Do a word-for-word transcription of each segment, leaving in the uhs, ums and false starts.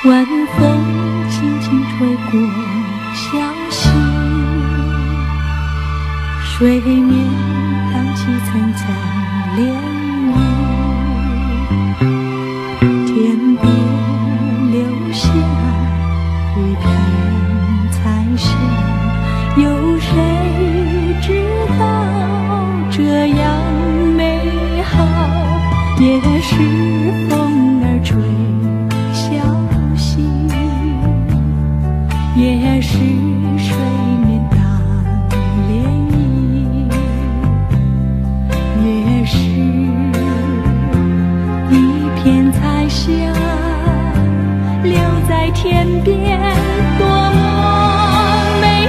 晚风轻轻吹过小溪，水面荡起层层涟漪，天边留下一片彩霞，有谁知道这样美好？也是风儿吹小溪，也是水面荡涟漪，也是一片彩霞留在天边，多么美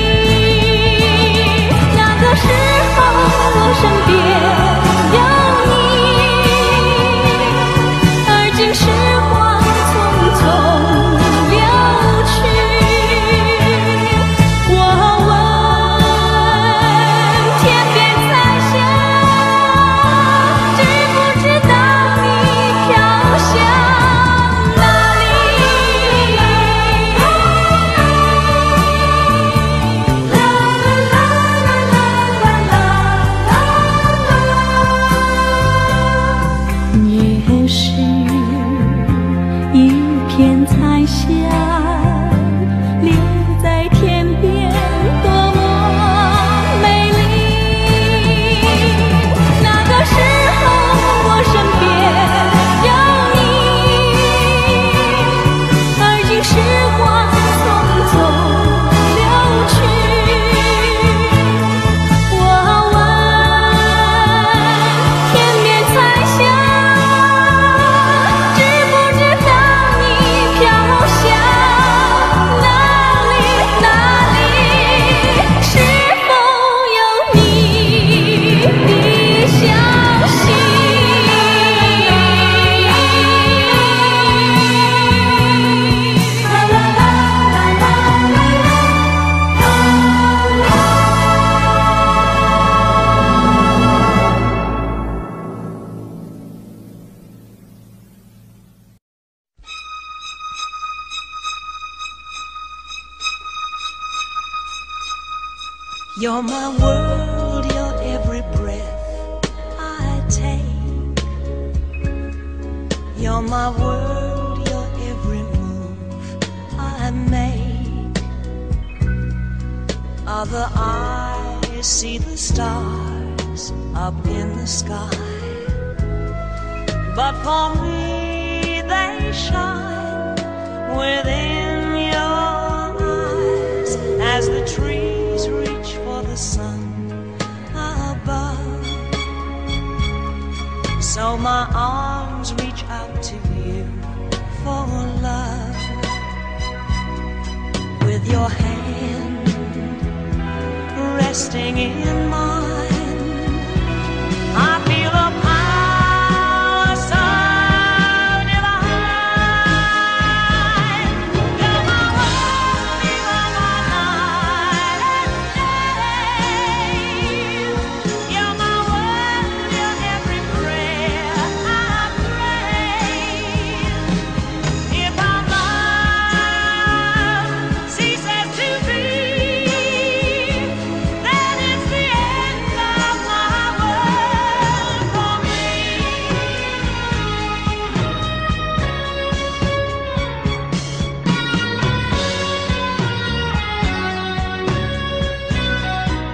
丽。那个时候我身边有时光匆匆流去，我问天边彩霞，知不知道你飘向哪里？啦啦啦啦啦啦啦啦，也是一片彩霞留在天边，多么美丽。那个时候我身边有你，而今时光匆匆流去，我问天边彩霞， You're my world, you're every breath I take. You're my world, you're every move I make. Other eyes see the stars up in the sky, but for me they shine within your eyes as the trees reach for the sun above. So my arms reach out to you for love. With your hand resting in mine, I feel a power so divine. You're my world, you're my night and day. You're my world, you're every prayer I pray. If our love ceases to be, then it's the end of my world for me.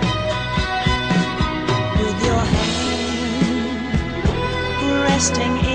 With your hand resting in